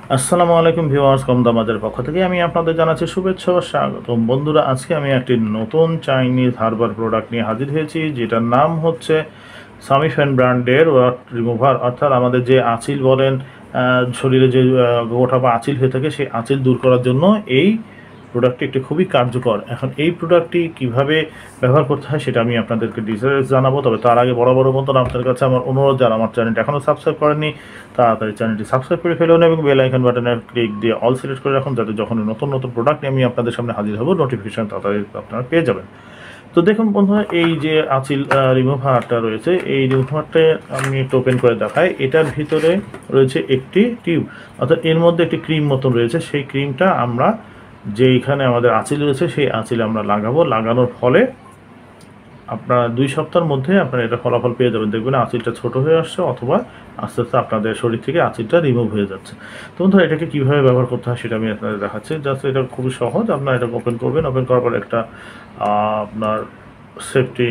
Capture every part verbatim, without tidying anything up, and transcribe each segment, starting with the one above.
আসসালামু আলাইকুম ভিউয়ার্স, কম দামাজের পক্ষ থেকে আমি আপনাদের জানাচ্ছি শুভেচ্ছা ও স্বাগতম। বন্ধুরা, আজকে আমি একটি নতুন চাইনিজ হার্বাল প্রোডাক্ট নিয়ে হাজির হয়েছি, যেটার নাম হচ্ছে সামিফেন ব্র্যান্ডের ওয়াট রিমুভার। অর্থাৎ আমাদের যে আঁচিল বলেন, শরীরে যে গোটা বা আঁচিল হয়ে থাকে, সেই আঁচিল দূর করার জন্য এই প্রোডাক্টটি একটি খুবই কার্যকর। এখন এই প্রোডাক্টটি কিভাবে ব্যবহার করতে হয় সেটা আমি আপনাদেরকে ডিটেলস জানাবো। তবে তার আগে বড় বড় মতন আপনাদের কাছে আমার অনুরোধ, যারা আমার চ্যানেলটি এখনও সাবস্ক্রাইব করেননি তাড়াতাড়ি চ্যানেলটি সাবস্ক্রাইব করে ফেলুন এবং বেল আইকন বাটনে ক্লিক দিয়ে অল সিলেক্ট করে রাখুন, যাতে যখন নতুন নতুন প্রোডাক্ট নিয়ে আমি আপনাদের সামনে হাজির হব নোটিফিকেশন তাড়াতাড়ি আপনারা পেয়ে যাবেন। তো দেখুন বন্ধুরা, এই যে আঁচিল রিমুভারটা রয়েছে, এই রিমুভারটা আমি একটু ওপেন করে দেখাই। এটার ভিতরে রয়েছে একটি টিউব, অর্থাৎ এর মধ্যে একটি ক্রিম মতন রয়েছে। সেই ক্রিমটা আমরা যেইখানে আমাদের আঁচিল রয়েছে সেই আঁচিলে আমরা লাগাবো। লাগানোর ফলে আপনার দুই সপ্তাহের মধ্যে আপনারা এটা ফলাফল পেয়ে যাবেন। দেখবেন আঁচিলটা ছোট হয়ে আসছে, অথবা আস্তে আস্তে আপনাদের শরীর থেকে আঁচিলটা রিমুভ হয়ে যাচ্ছে। তো বন্ধুরা, এটাকে কীভাবে ব্যবহার করতে হয় সেটা আমি আপনাদের দেখাচ্ছি। জাস্ট এটা খুবই সহজ। আপনারা এটা ওপেন করবেন। ওপেন করার পর একটা আপনার সেফটি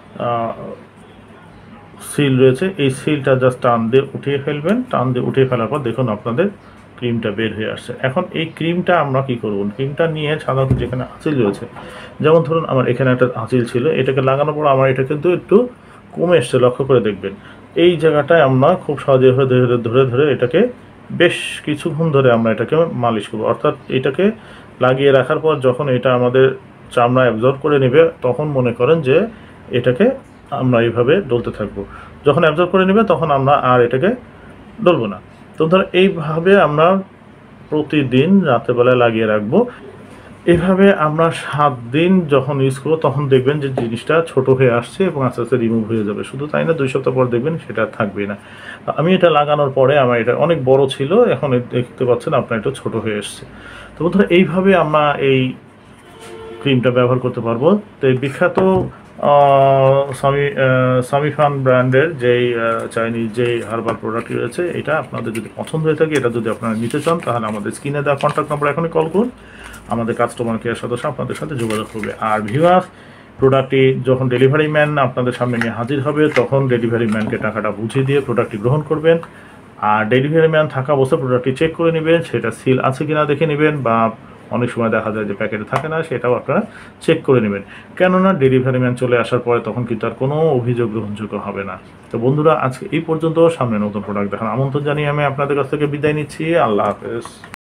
সিল রয়েছে, এই সিলটা জাস্ট টান দিয়ে উঠিয়ে ফেলবেন। টান দিয়ে উঠিয়ে ফেলার পর দেখুন আপনাদের ক্রিমটা বের হয়ে আসছে। এখন এই ক্রিমটা আমরা কি করব, ক্রিমটা নিয়ে সাধারণত যেখানে আঁচিল রয়েছে, যেমন ধরুন আমার এখানে একটা আঁচিল ছিল, এটাকে লাগানোর পর আমার এটা কিন্তু একটু কমে এসছে, লক্ষ্য করে দেখবেন। এই জায়গাটায় আমরা খুব সহজে ধরে ধরে ধরে এটাকে বেশ কিছুক্ষণ ধরে আমরা এটাকে মালিশ করব। অর্থাৎ এটাকে লাগিয়ে রাখার পর যখন এটা আমাদের চামড়া অ্যাবজর্ব করে নেবে, তখন মনে করেন যে এটাকে আমরা এইভাবে ডলতে থাকবো। যখন অ্যাবজর্ব করে নেবে তখন আমরা আর এটাকে ডলবো না। তো ধর এইভাবে আমরা প্রতিদিন রাতেরবেলায় লাগিয়ে রাখবো। এভাবে আমরা সাত দিন যখন ইউজ করবো তখন দেখবেন যে জিনিসটা ছোট হয়ে আসছে এবং আস্তে আস্তে রিমুভ হয়ে যাবে। শুধু তাই না, দুই সপ্তাহ পর দেখবেন সেটা থাকবে না। আমি এটা লাগানোর পরে আমার এটা অনেক বড় ছিল, এখন দেখতে পাচ্ছেন আপনার এটা ছোট হয়ে এসছে। তো বন্ধুরা, এইভাবে আমরা এই ক্রিমটা ব্যবহার করতে পারবো। তো এই বিখ্যাত সামি সামিফান ব্র্যান্ডের যেই চাইনিজ যেই হার্বাল প্রোডাক্ট রয়েছে, এটা আপনাদের যদি পছন্দ হয়ে থাকে, এটা যদি আপনারা নিতে চান, তাহলে আমাদের স্ক্রিনে দেওয়া কন্ট্যাক্ট নাম্বার এখনই কল করুন। আমাদের কাস্টমার কেয়ার সদস্য আপনাদের সাথে যোগাযোগ করবে। আর ভিউয়ার্স, প্রোডাক্টটি যখন ডেলিভারি ম্যান আপনাদের সামনে নিয়ে হাজির হবে, তখন ডেলিভারি ম্যানকে টাকাটা বুঝিয়ে দিয়ে প্রোডাক্টটি গ্রহণ করবেন। আর ডেলিভারি ম্যান থাকা অবস্থায় প্রোডাক্টটি চেক করে নেবেন, সেটা সিল আছে কিনা দেখে নেবেন, বা অনেক সময় দেখা যায় যে প্যাকেটে থাকে না, সেটাও আপনারা চেক করে নেবেন। কেননা ডেলিভারি ম্যান চলে আসার পরে তখন কিন্তু আর কোনো অভিযোগ গ্রহণযোগ্য হবে না। তো বন্ধুরা, আজকে এই পর্যন্ত। সামনে নতুন প্রোডাক্ট দেখার আমন্ত্রণ জানিয়ে আমি আপনাদের কাছ থেকে বিদায় নিচ্ছি। আল্লাহ হাফেজ।